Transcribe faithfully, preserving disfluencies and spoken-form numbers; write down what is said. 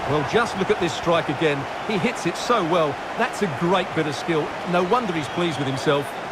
Well, just look at this strike again. He hits it so well. That's a great bit of skill. No wonder he's pleased with himself.